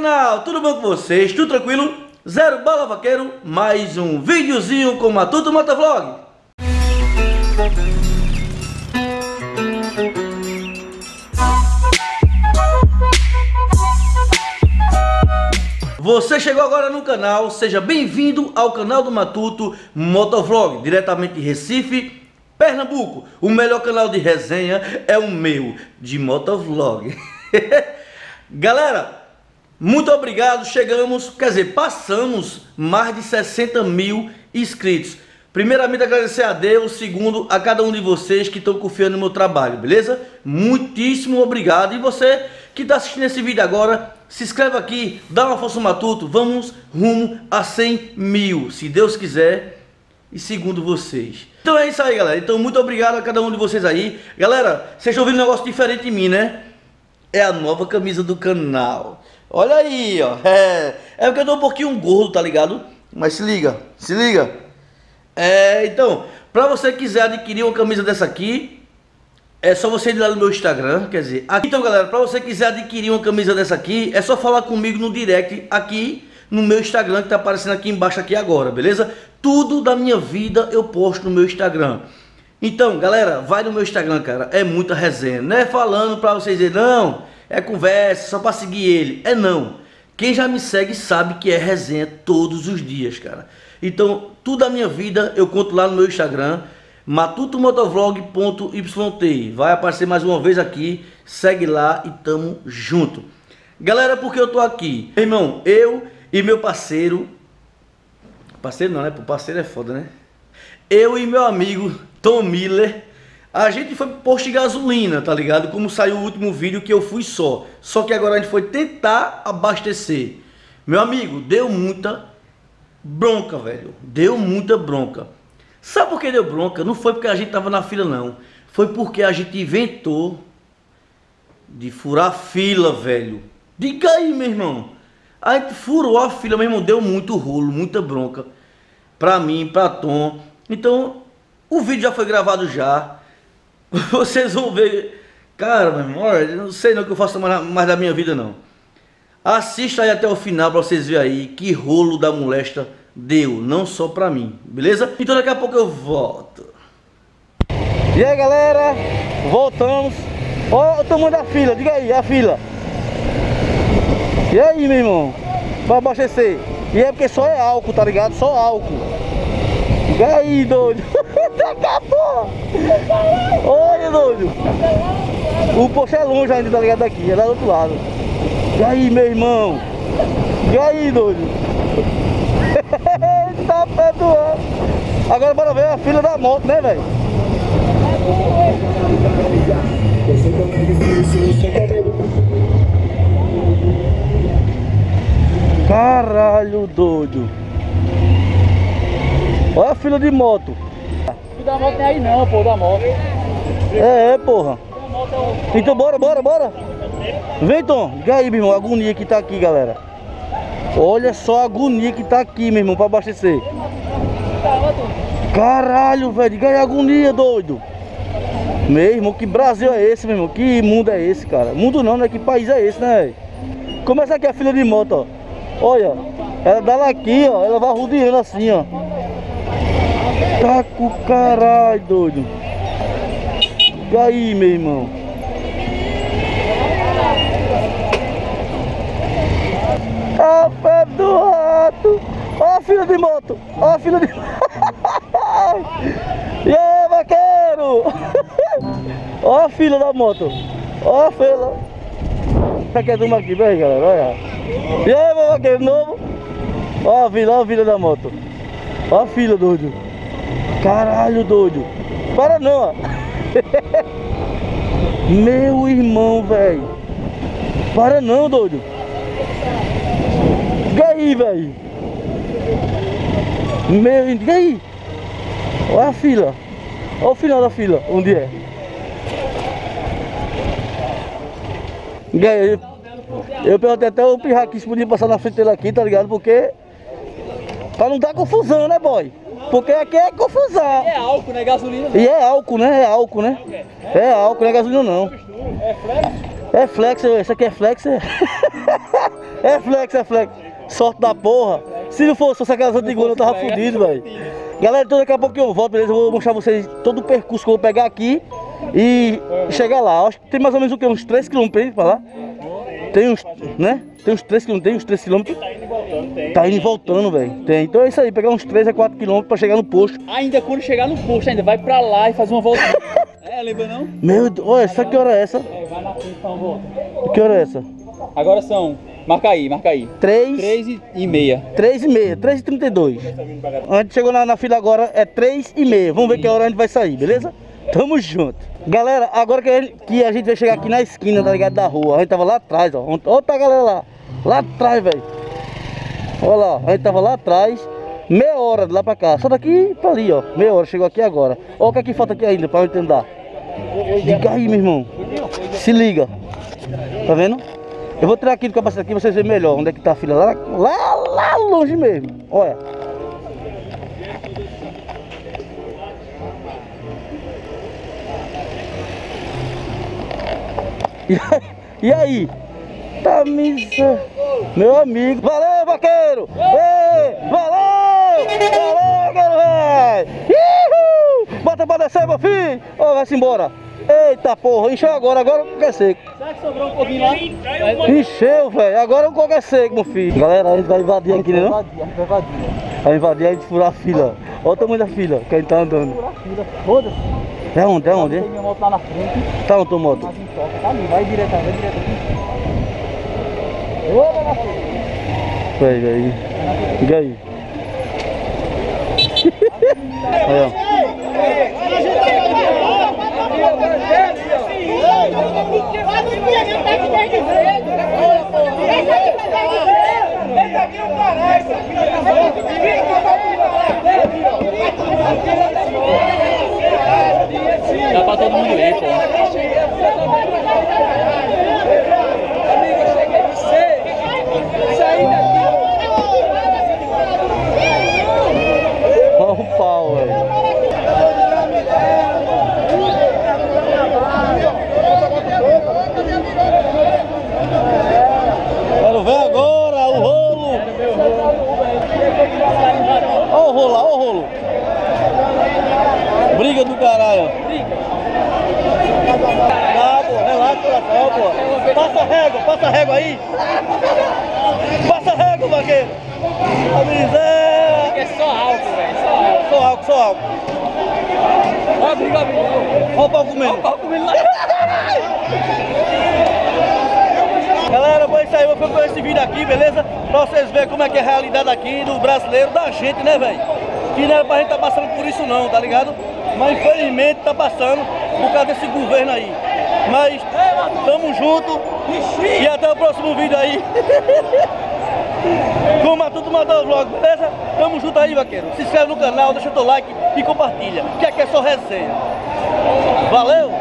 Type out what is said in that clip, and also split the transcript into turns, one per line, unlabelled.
canal, tudo bom com vocês? Tudo tranquilo? Zero Bala Vaqueiro, mais um videozinho com Matuto Motovlog. Você chegou agora no canal, seja bem-vindo ao canal do Matuto Motovlog, diretamente de Recife, Pernambuco. O melhor canal de resenha é o meu, de motovlog. Galera, muito obrigado, passamos mais de 60 mil inscritos. Primeiramente agradecer a Deus, segundo a cada um de vocês que estão confiando no meu trabalho, beleza? Muitíssimo obrigado. E você que está assistindo esse vídeo agora, se inscreve aqui, dá uma força ao Matuto, vamos rumo a 100 mil, se Deus quiser e segundo vocês. Então é isso aí, galera, então muito obrigado a cada um de vocês aí. Galera, vocês estão vendo um negócio diferente em mim, né? É a nova camisa do canal. Olha aí, ó, é porque eu tô um pouquinho gordo, tá ligado? Mas se liga, se liga. Então, pra você que quiser adquirir uma camisa dessa aqui, é só você ir lá no meu Instagram, quer dizer, aqui. Então galera, pra você quiser adquirir uma camisa dessa aqui, é só falar comigo no direct aqui no meu Instagram, que tá aparecendo aqui embaixo aqui agora, beleza? Tudo da minha vida eu posto no meu Instagram. Então galera, vai no meu Instagram, cara, é muita resenha. Não é falando pra vocês dizer, não, é conversa, só pra seguir ele. É não. Quem já me segue sabe que é resenha todos os dias, cara. Então, tudo da minha vida eu conto lá no meu Instagram, matutomotovlog.yt. Vai aparecer mais uma vez aqui, segue lá e tamo junto. Galera, por que eu tô aqui? Irmão, eu e meu parceiro... Parceiro não, né? O parceiro é foda, né? Eu e meu amigo Tom Miller, a gente foi pro posto de gasolina, tá ligado? Como saiu o último vídeo que eu fui só. Só que agora a gente foi tentar abastecer. Meu amigo, deu muita bronca, velho. Deu muita bronca. Sabe por que deu bronca? Não foi porque a gente tava na fila, não. Foi porque a gente inventou de furar fila, velho. Diga aí, meu irmão. A gente furou a fila, meu irmão. Deu muito rolo, muita bronca. Pra mim, pra Tom. Então, o vídeo já foi gravado já. Vocês vão ver. Cara, meu irmão, olha, eu não sei não que eu faço mais da minha vida, não. Assista aí até o final pra vocês verem aí que rolo da molesta deu, não só pra mim, beleza? Então daqui a pouco eu volto. E aí galera, voltamos. Olha o tamanho da fila, diga aí, a fila. E aí, meu irmão, pra abastecer. E é porque só é álcool, tá ligado? Só álcool. E aí, doido. Acabou. Olha, doido. O posto é longe ainda, tá ligado? Daqui, é lá do outro lado. E aí, meu irmão. E aí, doido. Tá pé do ar. Agora bora ver a fila da moto, né, velho? Caralho, doido. Olha a fila de moto.
O da moto não é aí não, pô, da moto.
Porra. Então bora. Vem, Tom. Diga aí, meu irmão, a agonia que tá aqui, galera. Olha só a agonia que tá aqui, meu irmão, pra abastecer. Caralho, velho, diga aí a agonia, doido. Meu irmão, que Brasil é esse, meu irmão? Que mundo é esse, cara? Mundo não, né? Que país é esse, né? Começa aqui a fila de moto, ó. Olha, ela dá lá aqui, ó. Ela vai rodeando assim, ó. Tá com caralho, doido. E aí, meu irmão? A pé do rato. Ó a fila de moto. Ó a fila de... E aí, vaqueiro? Ó a fila da moto. Ó a fila. Tá quer tomar aqui, vem, galera, olha. E aí, meu vaqueiro novo? Ó a fila da moto. Ó a fila, doido. Caralho, doido. Para não, ó. Meu irmão, velho. Para não, doido. Diga aí, velho. Diga aí. Olha a fila. Olha o final da fila, onde é. Diga aí. Eu perguntei até o Pirraque se podia passar na frente dele aqui, tá ligado? Porque pra não dar confusão, né, boy? Porque aqui é confusão.
É álcool, né? Gasolina.
E é álcool, né? É álcool, né? É álcool, não é gasolina não.
É flex?
É flex, isso aqui é flex. É flex, é flex. Sorte da porra. Se não fosse aquelas antigas, eu tava fudido, velho. Galera, então daqui a pouco eu volto, beleza? Eu vou mostrar vocês todo o percurso que eu vou pegar aqui e chegar lá. Acho que tem mais ou menos o que? Uns 3 km pra lá. Tem uns, né? Tem uns 3 km, tem uns 3 km. Tá indo e voltando, velho. Tem. Então é isso aí, pegar uns 3 a 4 km pra chegar no posto.
Ainda quando chegar no posto, ainda vai pra lá e fazer uma volta. Lembra não?
Meu Deus, olha, sabe que hora é essa?
Vai na frente, então, volta.
Que hora é essa?
Agora são, marca aí. 3h30.
3h30, 3h32. A gente chegou na fila agora, é 3h30. Vamos ver que hora a gente vai sair, beleza? Tamo junto. Galera, agora que a gente vai chegar aqui na esquina, tá ligado, da rua. A gente tava lá atrás, ó. Olha a galera lá. Lá atrás, velho. Olha lá, a gente tava lá atrás. Meia hora de lá pra cá. Só daqui pra ali, ó. Meia hora, chegou aqui agora. Olha o que aqui falta aqui ainda pra eu entender. Liga aí, meu irmão. Se liga. Tá vendo? Eu vou tirar aqui do capacete aqui pra vocês verem melhor onde é que tá a fila. Lá longe mesmo. Olha. E aí? Tá missa. Meu amigo. Valeu, vaqueiro! Ei, valeu! Valeu, vaqueiro, velho! Bota pra descer, meu filho! Ó, vai-se embora. Eita porra, encheu agora o coco é seco.
Será que sobrou um pouquinho lá?
Encheu, velho. Agora o coco é seco, meu filho. Galera, a gente vai invadir aqui, né? Não? Vai invadir, a gente furar a fila. Olha o tamanho da fila que a gente tá andando.
Furar a fila. Foda-se.
É onde? É onde?
Tem minha moto lá na frente.
Tá onde tua moto?
Mas em toca. Tá ali, vai direto, aqui. Ô, na frente.
Pega aí. Liga aí. Aí, ó.
Dá pra todo mundo ir, pô. Amigo, eu cheguei de você. Saí daqui.
Olha o pau, velho. Quero ver agora o rolo. Olha o rolo, olha o rolo. Briga do caralho. Tá, pô, relaxa, coração, pô. Passa a régua aí. Passa a régua, vaqueiro. A miséria.
É só álcool, velho.
Só álcool.
Ó, briga.
Olha o pau comendo.
Lá.
Galera, vou sair, vou fazer esse vídeo aqui, beleza? Pra vocês verem como é que é a realidade aqui do brasileiro, da gente, né, velho? Que não era pra gente tá passando por isso não, tá ligado? Mas infelizmente tá passando por causa desse governo aí. Mas tamo junto e até o próximo vídeo aí. Com o Matuto Mandou Vlog, beleza? Tamo junto aí, vaqueiro. Se inscreve no canal, deixa o teu like e compartilha. Que aqui é só resenha. Valeu!